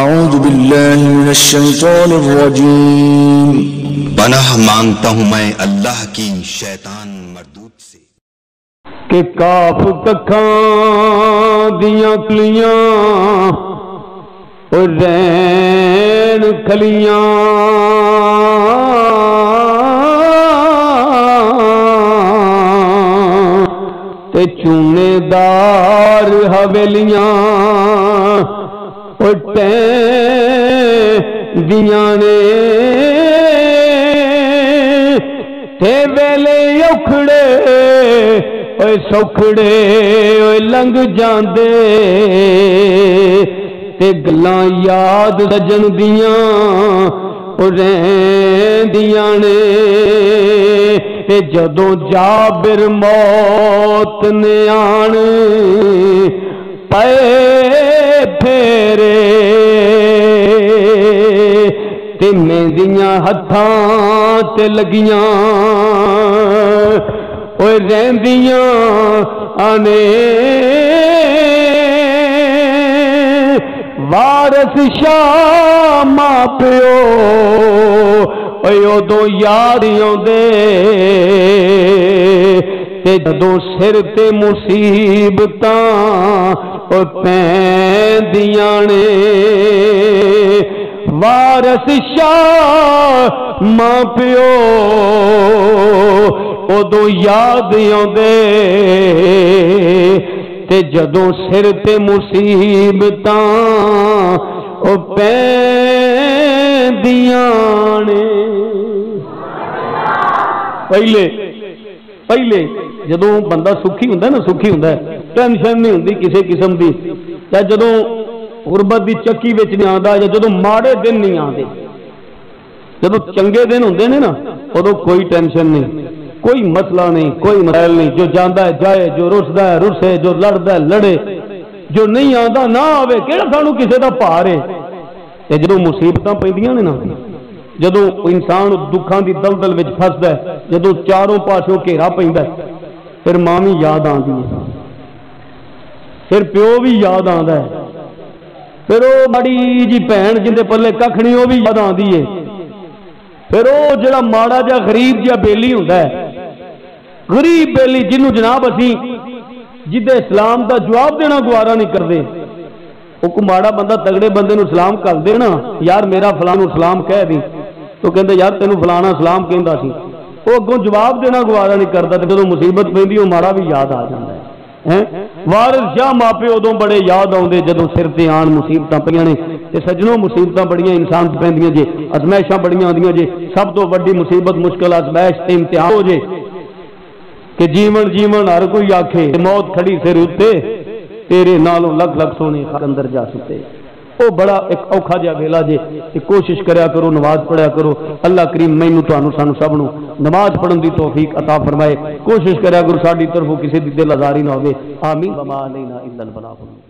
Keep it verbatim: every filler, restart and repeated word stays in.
اعوذ باللہ من الشیطان الرجیم پناہ مانگتا ہوں میں اللہ کی شیطان مردود سے کہ کاف ککھاں دیاں کلیاں اور رین کھلیاں تے چونے دار حویلیاں اور ٹین دیاں نے تے ویلے اکھڑے اوے سوکھڑے اوے لنگ جاندے تے گلاں یاد سجن دیاں او رہندیاں نے تے جدوں جابر موت نے آن پے پھیرے تے مہندیاں ہتھاں تے لگیاں اوے رہندیاں آنے وارث شاہ ماں پیو اوے اودوں یاد آوندے تے جدوں سر تے مصیبتاں او پیندیاں نے وارث شاہ ماں پیو اودوں یاد آوندے تے جدوں سر تے مصیبتاں او پیندیاں نے پہلے پہلے جدوں بندہ سکھی ہوندا ہے نا سکھی ہوندا ہے ٹینشن نہیں ہوندی کسی قسم دی یا جدوں غربت دی چکی وچ نہیں آندا یا جدوں ماڑے دن نہیں آندے جدوں چنگے دن ہوندے نے نا اودوں کوئی ٹینشن نہیں کوئی مسئلہ نہیں کوئی مسائل نہیں جو جاندا ہے جائے جو رسدا ہے رسے جو لڑدا ہے لڑے جو نہیں آندا نہ آوے کیڑا سانوں کسے دا بھار ہے تے جدوں مصیبتاں پیندیاں نے نا جدوں انسان دکھاں دی دلدل وچ پھسدا ہے جدوں چاروں پاسوں گھیرا پیندا ہے پھر ماں بھی یاد آندی ہے پھر پیو بھی یاد آندا ہے پھر وہ بڑی جی بھن جندے پلے ککھ نہیں وہ بھی یاد آندی ہے پھر وہ جڑا ماڑا جا غریب جا بیلی ہوندا ہے غریب بیلی جنوں جناب اسی جدے اسلام دا جواب دینا گوارا نہیں کردے وہ کو ماڑا بندہ تگڑے بندے نو سلام کر دے نا یار میرا فلاں نو سلام کہہ دی تو کہندے یار تینوں فلانا سلام کہندا سی وہ اگوں جواب دینا گوارا نہیں کردا تے جدوں مصیبت پیندی وہ ماڑا بھی یاد آ جاندا ہے وارث شاہ ماپے ادوں بڑے یاد آتے جدوں سر تے آن مصیبتاں پیاں نے تے سجنوں مصیبتاں بڑیاں انسان تے پیندیاں جے ازمائشاں بڑیاں آندیاں جے سب تو بڑی مصیبت مشکل ازمائش تے امتحان ہو جے کہ جیون جیون ہر کوئی آکھے موت کھڑی سر اتے تیرے نالوں لکھ لکھ سونے خاک اندر جا سکتے وہ بڑا ایک اوکھا جہا ویلا جے کہ کوشش کریا کرو نماز پڑھیا کرو اللہ کریم مینوں تانوں سانوں سب نوں نماز پڑھن دی توفیق عطا فرمائے کوشش کریا کرو ساڈی طرفوں کسی دی دل آزاری نہ ہوے آمین وما علینا الا البلاغ